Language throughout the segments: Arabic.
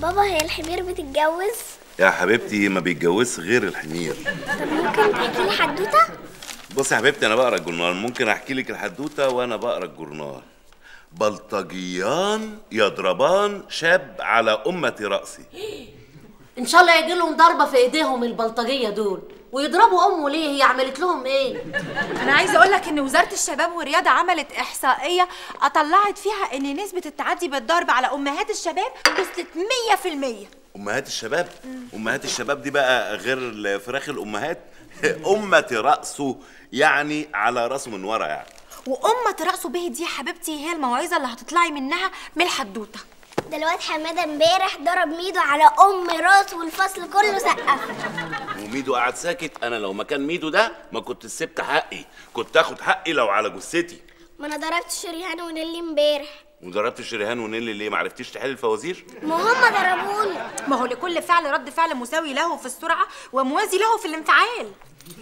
بابا هي الحمير بتتجوز؟ يا حبيبتي ما بيتجوزش غير الحمير. طب ممكن تحكي لي حدوته؟ بصي يا حبيبتي انا بقرا الجورنال، ممكن احكي لك الحدوته وانا بقرا الجورنال. بلطجيان يضربان شاب على أمة رأسي. ان شاء الله يجي لهم ضربه في ايديهم البلطجيه دول. ويضربوا امه ليه؟ هي عملت لهم ايه؟ انا عايزه اقول لك ان وزاره الشباب والرياضه عملت احصائيه طلعت فيها ان نسبه التعدي بالضرب على امهات الشباب وصلت 100%. امهات الشباب؟ امهات الشباب دي بقى غير فراخ الامهات. أمة رأسه يعني على راسه من ورا يعني. وأمة رأسه به دي يا حبيبتي هي الموعظه اللي هتطلعي منها من الحدوته. ده الواد حماده امبارح ضرب ميدو على راسه والفصل كله سقف. وميدو قعد ساكت. انا لو مكان ميدو ده ما كنت سبت حقي، كنت اخد حقي لو على جثتي. ما انا ضربت شريهان ونيلي امبارح. وضربت شريهان ونيلي ليه؟ ما عرفتيش تحل الفوازير؟ ما هم ضربوني. ما هو لكل فعل رد فعل مساوي له في السرعه وموازي له في الانفعال.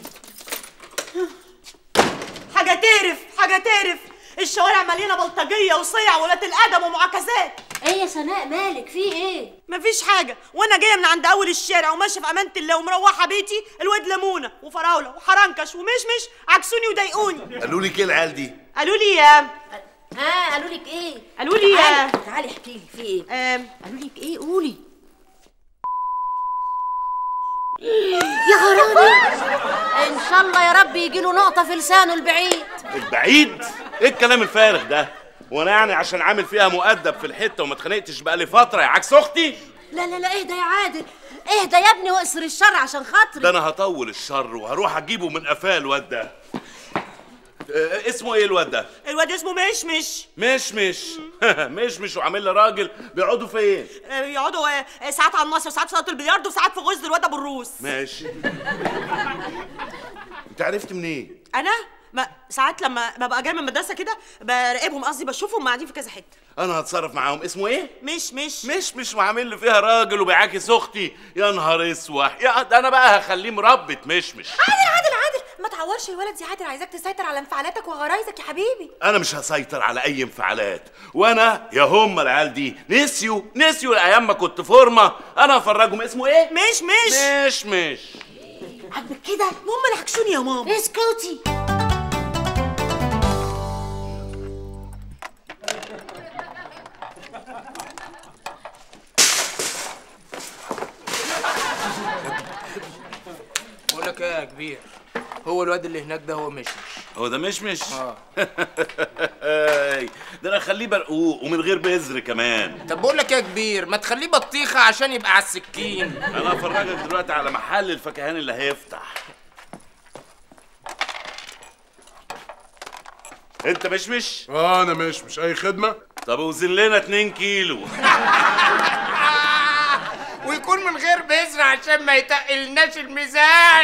حاجه تقرف. الشوارع مليانه بلطجيه وصيع وولاد الادب ومعاكسات. ايه يا سناء مالك؟ في ايه؟ مفيش حاجه، وانا جايه من عند اول الشارع وماشيه في امانه الله ومروحه بيتي الواد ليمونه وفراوله وحرنكش ومشمش عكسوني وضايقوني. قالوا لي ايه العيال دي؟ قالوا لي قالوا لك ايه؟ قالوا لي تعالي احكي لي في ايه؟ قالوا لك ايه؟ قولي. يا غرامي، ان شاء الله يا رب يجي له نقطه في لسانه البعيد. البعيد؟ ايه الكلام الفارغ ده؟ وانا يعني عشان عامل فيها مؤدب في الحته وما اتخانقتش بقالي فتره يا عكس اختي؟ لا اهدى يا عادل، اهدى يا ابني واقصر الشر عشان خاطري. ده انا هطول الشر وهروح اجيبه من قفاه الواد ده. اسمه ايه الواد ده؟ الواد اسمه مشمش. مشمش وعامل لي راجل. بيقعدوا فين؟ بيقعدوا ساعات على النصر وساعات في صاله البلياردو وساعات في غزل الواد ابو الروس. ماشي. انت عرفت منين؟ انا ساعات لما ببقى جاي من المدرسه كده براقبهم، قصدي بشوفهم قاعدين في كذا حته. انا هتصرف معاهم. اسمه ايه؟ مش وعامل لي فيها راجل وبيعاكس اختي. يا نهار اسوح. ده انا بقى هخليه مربة مشمش. عادل ما تعورش الولد يا عادل. عايزاك تسيطر على انفعالاتك وغرايزك يا حبيبي. انا مش هسيطر على اي انفعالات. وانا يا هم العيال دي نسيوا الايام ما كنت فورمه. انا هفرجهم. اسمه ايه؟ مش عاجبك كده؟ ماما اللي حكشوني يا ماما. اسكتي. بقول لك ايه يا كبير، هو الواد اللي هناك ده هو مشمش. هو ده مشمش؟ ده انا اخليه برقوق ومن غير بذر كمان. طب بقول لك ايه يا كبير، ما تخليه بطيخه عشان يبقى على السكين. انا هفرجك دلوقتي على محل الفكهان اللي هيفتح. انت مشمش؟ انا مش اي خدمه. طب وزن لنا 2 كيلو. ويكون من غير بذر عشان ما يتقلناش الميزان.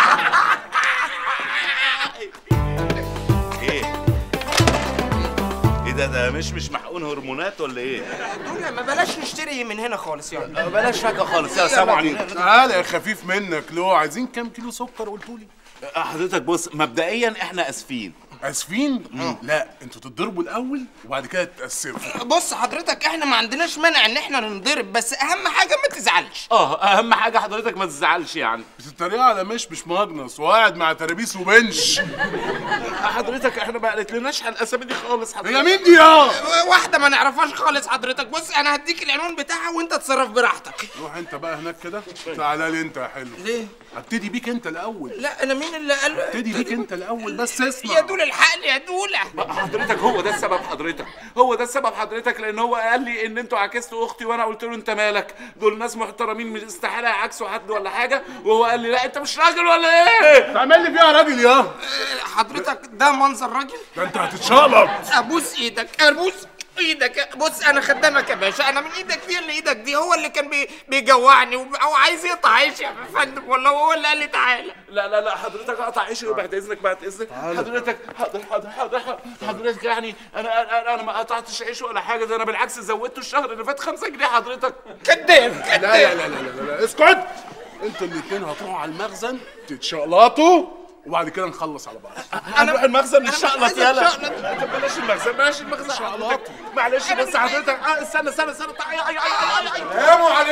ايه ده مش محقون هرمونات ولا ايه؟ دول ما بلاش نشتري من هنا خالص يعني. بلاش حاجه خالص. يا سلام عليكم. تعالى يا خفيف منك. لو عايزين كام كيلو سكر قلتولي؟ حضرتك بص، مبدئيا احنا اسفين. اسفين؟ لا انتوا تتضربوا الاول وبعد كده تتاسفوا. بص حضرتك، احنا ما عندناش مانع ان احنا ننضرب، بس اهم حاجه ما تزعلش. اهم حاجه حضرتك ما تزعلش يعني. بتتريق على مش ماجنس وقاعد مع ترابيس وبنش. حضرتك احنا ما قالتلناش على الاسامي دي خالص. حضرتك هي مين دي يا واحده ما نعرفهاش خالص حضرتك. بص انا هديك العنوان بتاعها وانت اتصرف براحتك. روح انت بقى هناك كده. تعالى لي انت يا حلو. ليه؟ هبتدي بيك انت الاول. لا انا مين اللي قال؟ هبتدي بيك انت الاول بس اسمع. يا دول الحقني يا دوله. حضرتك هو ده السبب حضرتك، لان هو قال لي ان انتوا عكستوا اختي وانا قلت له انت مالك، دول ناس محترمين مش استحاله يعكسوا حد ولا حاجه، وهو قال لي لا انت مش راجل ولا ايه؟ تعمل لي فيها راجل يا حضرتك ده منظر راجل؟ ده انت هتتشقلب. ابوس ايدك. بص انا خدامك يا باشا، انا من ايدك دي لايدك دي. هو اللي كان بيجوعني او عايز يقطع عيشي يا فندم، ولا هو اللي قال لي تعالى؟ لا حضرتك اقطع عيشي بعد اذنك حضرتك. حضرتك يعني انا ما قطعتش عيش ولا حاجه، ده انا بالعكس زودته الشهر اللي فات 5 جنيه حضرتك. كداب. لا اسكت. انتوا الاثنين هتروحوا على المخزن تتشقلطوا وبعد كده نخلص على بعض. هنروح المخزن نشقلط يلا. طب بلاش المخزن. شقلط. معلش بس حضرتك استنى. سلام عليكم.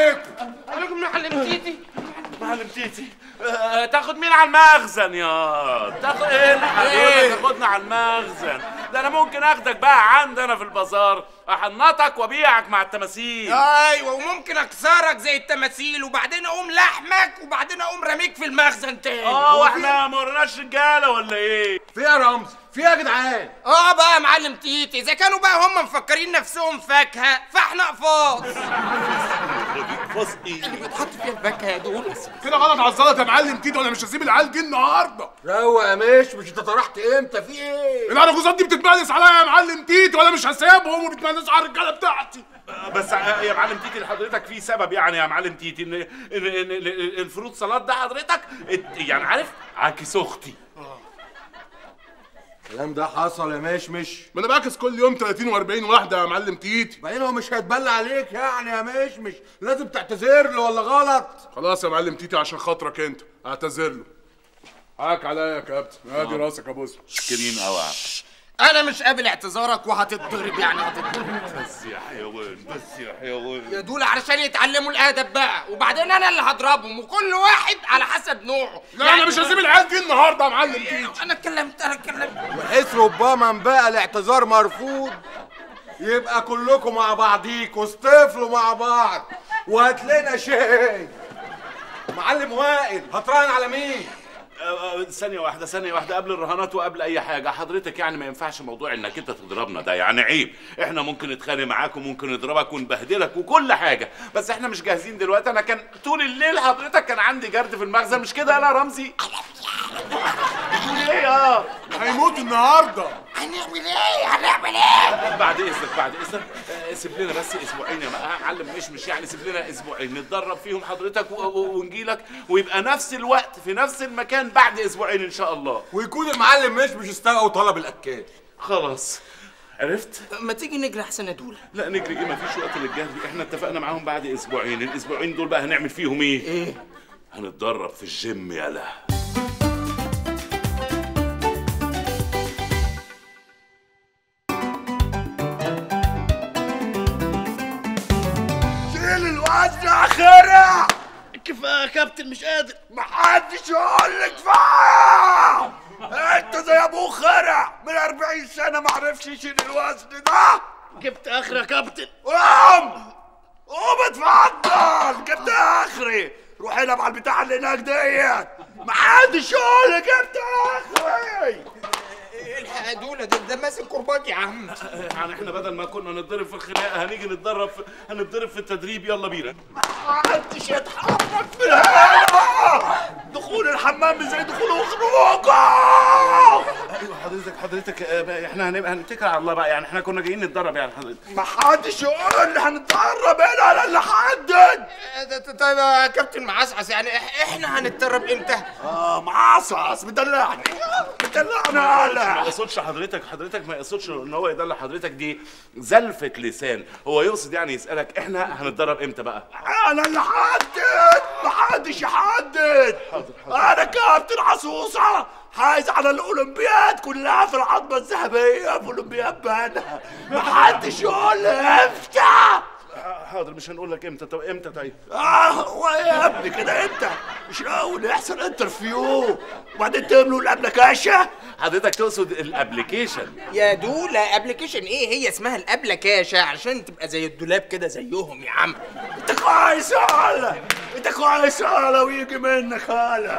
تيتي تاخد مين على المخزن يا تاخد ايه تاخدنا على المخزن؟ ده انا ممكن اخدك بقى عندنا في البازار احنطك وابيعك مع التماثيل. ايوه وممكن اكسرك زي التماثيل وبعدين اقوم لحمك وبعدين اقوم رميك في المخزن تاني. واحنا ما ورناش رجاله ولا ايه؟ في يا رمزي في يا جدعان. بقى يا معلم تيتي اذا كانوا بقى هم مفكرين نفسهم فاكهه فاحنا قفاص. قفاص ايه اللي بيتحط فيها الفاكهه يا دول كده غلط على الزلط يا معلم تيتو. انا مش هسيب العيال دي النهارده. روق يا مش انت طرحت امتى في ايه؟ العرجوزات دي بتتمقلس عليا يا معلم تيتو وانا مش هسيبهم وبتمقلسوا على الرجاله بتاعتي. بس يا معلم تيتي لحضرتك في سبب يعني يا معلم تيتي ان الفروت سلطات ده حضرتك يعني عارف عاكس اختي. الكلام ده حصل يا مش ما انا بعكس كل يوم 30 و40 واحده يا معلم تيتي. بعدين هو مش هيتبلى عليك يعني يا مش لازم تعتذر له ولا غلط؟ خلاص يا معلم تيتي عشان خاطرك انت اعتذر له. حقك عليا يا كابتن. ادي راسك يا بوس. شكرين قوي. انا مش قابل اعتذارك وهتتضرب يعني هتتضرب. بس يا حيوان بس يا حيوان يا دول علشان يتعلموا الادب بقى وبعدين انا اللي هضربهم وكل واحد على حسب نوعه. لا يعني انا مش هسيب العيال دي النهارده يا معلم تيتي. انا اتكلمت وحيث ربما بقى الاعتذار مرفوض يبقى كلكم مع بعضيكوا اصطفلوا مع بعض وهات لنا شيء. معلم وائل هتراهن على مين؟ ثانية واحدة قبل الرهانات وقبل أي حاجة، حضرتك يعني ما ينفعش موضوع إنك أنت تضربنا ده، يعني عيب، إحنا ممكن نتخانق معاك وممكن نضربك ونبهدلك وكل حاجة، بس إحنا مش جاهزين دلوقتي. أنا كان طول الليل حضرتك كان عندي جرد في المخزن، مش كده يا رمزي؟ إيه هيموت النهارده. هنعمل ايه؟ بعد إذنك سيب لنا بس أسبوعين يا معلم مش يعني سيب لنا أسبوعين نتدرب فيهم حضرتك ونجيلك ويبقى نفس الوقت في نفس المكان بعد أسبوعين إن شاء الله. ويكون المعلم مش استوى وطلب الأكاد. خلاص عرفت؟ ما تيجي نجري احسن يا دولة. لا نجري ايه؟ مفيش وقت للجري، احنا اتفقنا معاهم بعد اسبوعين، الاسبوعين دول بقى هنعمل فيهم ايه؟ هنتدرب في الجيم يالا. شيل الوزن يا خرع. كفايه يا كابتن مش قادر. محدش يقول لك كفايه. انت زي ابوه خرع من 40 سنه ما عرفش يشيل الوزن ده. جبت اخر يا كابتن. قوم اتفضل. جبت اخري. روح العب على البتاع اللي هناك ديت. محدش يقول لك جبت اخري. الحق يا دولة ده ماسك كرباج يا عم. يعني احنا بدل ما كنا نتضرب في الخناقه هنيجي هنتضرب في التدريب. يلا بينا. محدش يتحرك من هنا. دخول الحمام زي دخول وخروجه. ايوه حضرتك احنا هنبقى هنتكل على الله بقى، يعني احنا كنا جايين نتدرب يعني حضرتك. محدش يقول لي هنتدرب هنا على اللي حدد. طيب يا كابتن معصعص يعني احنا هنتدرب امتى؟ معصعص مدلعني ما يقصدش حضرتك ما يقصدش ان هو يدلع حضرتك، دي زلفة لسان، هو يقصد يعني يسألك احنا هنتدرب امتى بقى؟ انا اللي حدد، محدش يحدد. انا كابتن عصوصة حايز على الاولمبياد كلها في العظمة الذهبية في اولمبياد بنا. محدش يقول لي امتى. حاضر مش هنقول لك امتى. طب امتى طيب؟ هو يا ابني كده امتى؟ مش اول يحصل انترفيو وبعدين تملوا الابلكاشة؟ حضرتك تقصد الابلكيشن يا دولة. ابلكيشن ايه؟ هي اسمها الابلكاشة عشان تبقى زي الدولاب كده زيهم يا عم. انت كويس يا هلا، انت كويس يا هلا ويجي منك هلا.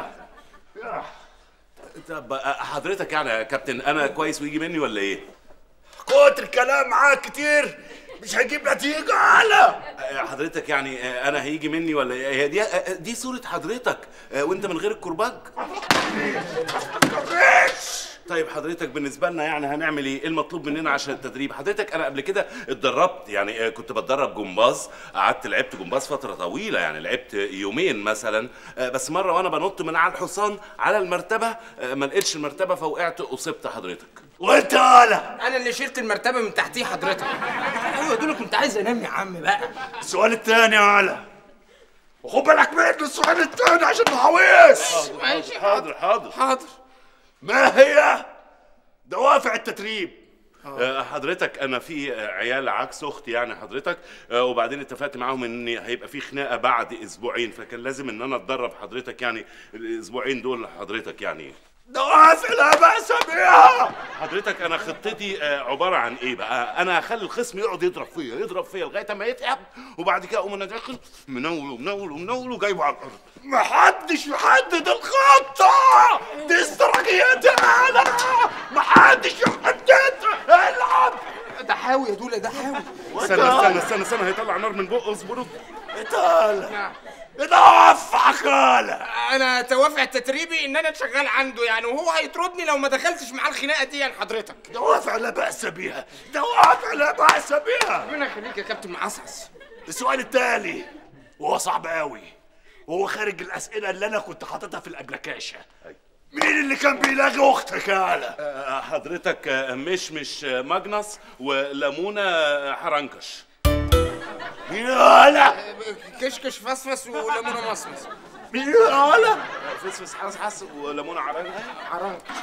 طب حضرتك يعني يا كابتن انا كويس ويجي مني ولا ايه؟ كتر الكلام معاك كتير مش هيجيب نتيجة هلا. حضرتك يعني انا هيجي مني ولا ايه؟ دي صورة حضرتك وانت من غير الكرباج. طيب حضرتك بالنسبة لنا يعني هنعمل ايه؟ المطلوب مننا عشان التدريب؟ حضرتك انا قبل كده اتدربت، يعني كنت بتدرب جمباز، قعدت لعبت جمباز فترة طويلة، يعني لعبت يومين مثلا، بس مرة وانا بنط من على الحصان على المرتبة ما لقيتش المرتبة فوقعت اصبت حضرتك. وانت هلا؟ انا اللي شلت المرتبة من تحتيه حضرتك. ايوه دول كنت عايز انام يا عم بقى. السؤال التاني يا هلا، وخد بالك منه السؤال التاني عشان محاويس. ماشي حاضر. ما هي دوافع التدريب؟ حضرتك انا في عيال عكس اختي يعني حضرتك، وبعدين اتفقت معاهم ان هيبقى في خناقه بعد اسبوعين، فكان لازم ان انا اتدرب حضرتك يعني الاسبوعين دول حضرتك يعني. دوافع لا بأس بها. حضرتك انا خطتي عباره عن ايه بقى؟ انا هخلي الخصم يقعد يضرب فيا لغايه ما يتعب، وبعد كده اقوم انا داخل منول وجايبه على الارض. محدش يحدد الخطة دي استراتيجيتي انا، محدش يحددها. العب. ده حاوي يا دولة، ده حاوي. استنى هيطلع نار من بقه، اصبروا. تعالى دوافع خالة. انا توافع تتريبي ان انا شغال عنده يعني، وهو هيطردني لو ما دخلتش معاه الخناقه دي يعني حضرتك. دوافع لا بأس بها، دوافع لا بأس بها. ربنا يخليك يا كابتن معصعص. السؤال التالي وهو صعب قوي، وهو خارج الأسئلة اللي أنا كنت حاططها في الأبلكاشة. مين اللي كان بيلاقي أختك يالا؟ حضرتك مش ماجنس ولمونة حرنكش. يالا كشكش فصفص وليمونه مصمص. يالا فسفس حس ولمونة حرنكش.